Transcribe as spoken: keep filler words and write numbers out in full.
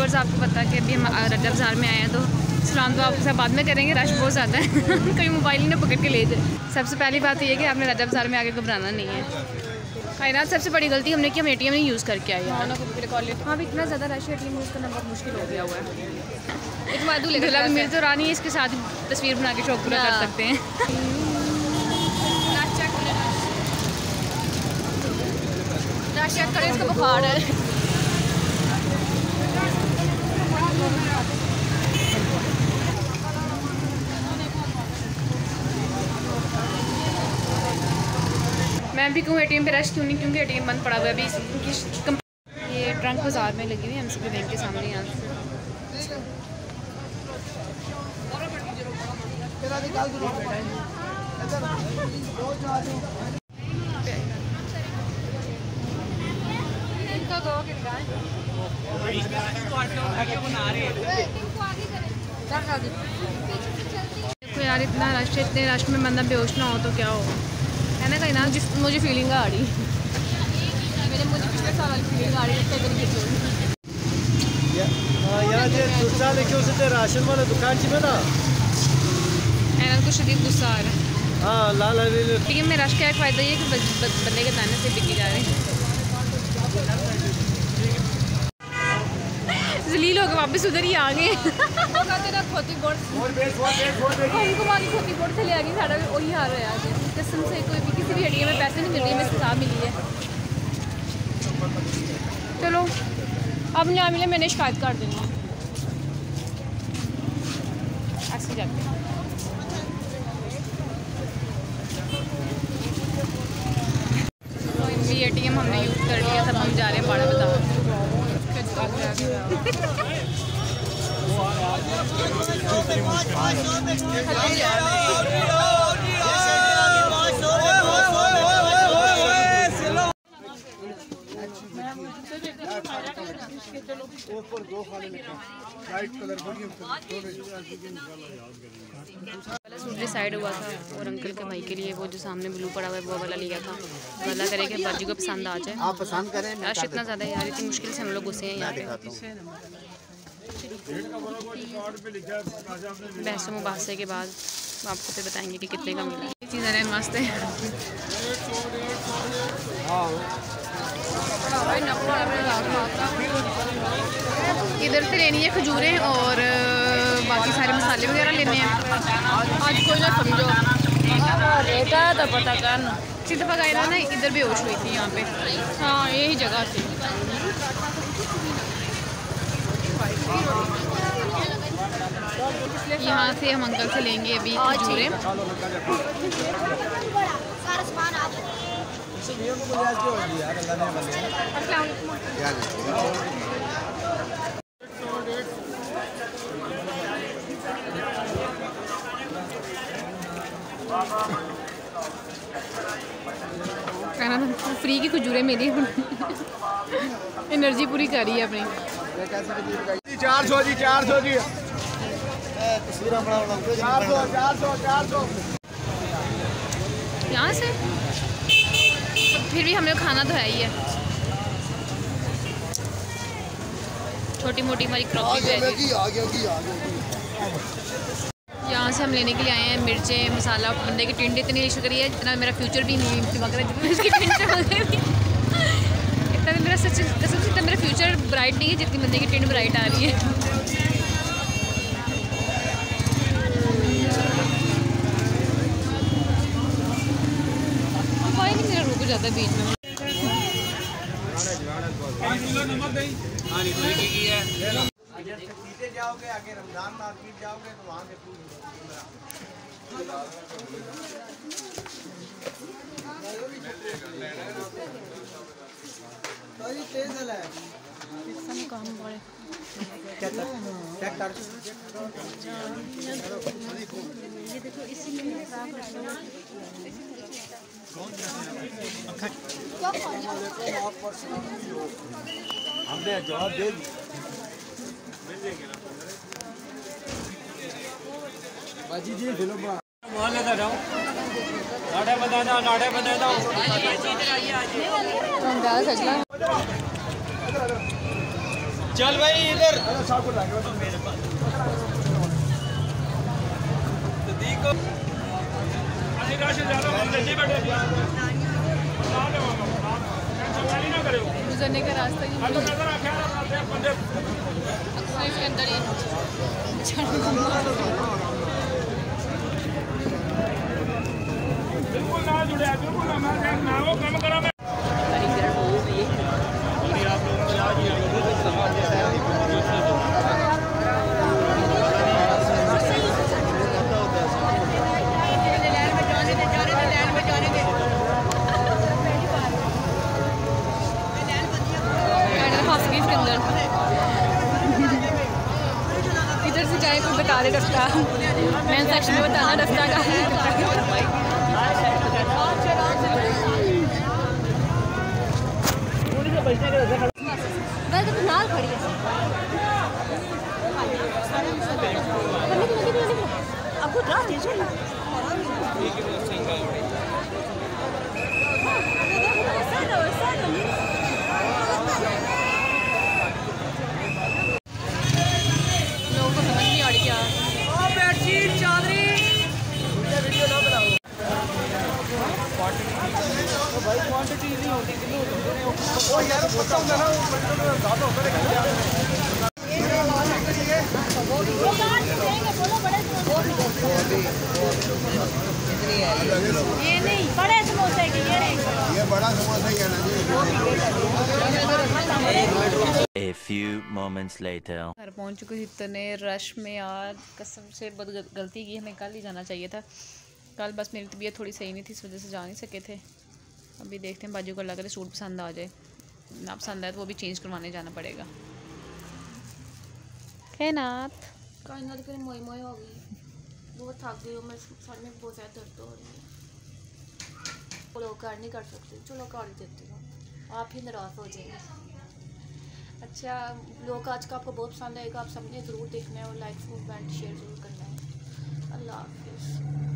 Viewers, आपको पता है कि अभी हम रजा बाज़ार में आए हैं, तो सलाम तो आपके साथ बाद में करेंगे, रश बहुत ज़्यादा है। कोई मोबाइल ही ना पकड़ के ले जाए। सबसे पहली बात तो ये कि आपने रजा बाज़ार में आके घबराना नहीं है। कायनात सबसे बड़ी गलती हमने की, हम ए टी एम नहीं यूज़ करके आए। हाँ भी इतना ज़्यादा rush A T M use करना बहुत मुश्किल हो गया हुआ है। दुल्हा मिल तो रानी है, इसके साथ तस्वीर बना के शौक पूरा कर सकते हैं। चेक करें, इसका बुखार है। मैं भी कहूँ एटीएम पे रश क्यों नहीं, क्योंकि एटीएम बंद पड़ा हुआ है अभी। ये ट्रंक बाज़ार में लगी हुई है, एमसीबी बैंक के सामने। यहाँ देखो यार, इतना रश है, इतने रश में बंदा बेहोश ना हो तो क्या हो, है ना। कहीं ना मुझे फीलिंग आ रही, मेरे मुझे पिछले साल वाली फीलिंग आ रही है। यहाँ जे दूसरा लेके उसे राशन वाला दुकान चाहिए ना, एना को शदीद गुस्सा आ रहा है। हाँ लाल हरी। लेकिन में रश का एक फ़ायदा ये है कि बंदे के दाने से बिकी जा रहे हैं। जलील होकर वापस उधर ही आ गए। खोती बोर्ड हमको वहाँ की खोती बोर्ड से ले आ गई, साढ़ा वही हाल है आज। कसम से कोई भी किसी भी एरिया में पैसे नहीं मिल रही है, मैं सजा मिली है। चलो अब ना मिले, मैंने शिकायत कर देनी है। ऐसे जाते हैं तो ए टी एम हमने यूज़ कर लिया, सब हम जा रहे हैं बाड़ा बाजार। सूट डिसाइड हुआ था और अंकल के भाई के लिए वो जो सामने ब्लू पड़ा हुआ है वो वाला लिया था। वाला करे कि बाजू को पसंद आ जाए। आप पसंद करें। रश इतना ज़्यादा है यार, इतनी मुश्किल से हम लोग घुसे हैं यहाँ पे। बहसों मुबासे के बाद आपको फिर बताएंगे कि कितने का मिला। ये चीज़ें रहे मस्त है। इधर से लेनी है खजूरें और बाकी सारे मसाले वगैरह लेने हैं। आज कोई ना समझो बेटा तो पता करना सीधा पकाया ना, इधर बेहोश हुई थी यहाँ पे। हाँ यही जगह थी। यहाँ से हम अंकल से लेंगे अभी खजूरें। कहना था फ्री की खजूरें मेरी एनर्जी पूरी कर रही है अपनी। चार सौ जी चार सौ जी यहाँ से फिर भी हमें खाना तो है ही है। छोटी मोटी हमारी क्रॉकरी है। यहाँ से हम लेने के लिए आए हैं मिर्चें मसाला। बंदे की टिंड इतनी इशू करी है जितना मेरा फ्यूचर भी नहीं चमक रहा है जितना इसकी टिंड चमक रही है। इतना मेरा सच कसम से इतना मेरा फ्यूचर ब्राइट नहीं है जितनी बंदे की टिंड ब्राइट आ रही है। कोई नहीं मेरा रुक जाता बीच में। सीधे जाओगे आगे रमजान मार्केट जाओगे तो वहाँ से काम पड़े ये देखो इसी में हमने जवाब दे बाजी जी फिल्म वहाँ लगा जाओ नाटे बता दो नाटे बता दो चल भाई इधर गुजरने का रास्ता ही इसके अंदर ही बिल्कुल ना जुड़े बिल्कुल ना वो कम करो मैं इधर से जाए कोई बता दे रास्ता मैं सेक्शन में बताना रास्ता का नाल खड़ी है आपको क्वांटिटी नहीं होती किलो वो यार पता होता ना वो ज्यादा होता है ये नहीं बड़े समोसे की ये नहीं ये बड़ा समोसा ही है ना जी। A few moments later. घर पहुंच चुके इतने रश में यार कसम से बहुत गलती की हमें कल ही जाना चाहिए था कल बस मेरी तबीयत थोड़ी सही नहीं थी इस वजह से जा नहीं सके थे। अभी देखते हैं बाजू को लग रहा है सूट पसंद आ जाए ना पसंद आए तो वो भी चेंज करवाने जाना पड़ेगा। कायनात कायनात के मोई मोई हो गई बहुत थक गई हूँ मैं सर में बहुत ज़्यादा दर्द हो रही है चलो कार नहीं कर सकती चलो कर देती हूँ आप ही नाराज़ हो जाएंगे। अच्छा लोग आज का आपको बहुत पसंद आएगा आप सबने ज़रूर देखना है और लाइक कमेंट शेयर ज़रूर करना है। अल्लाह हाफिज़।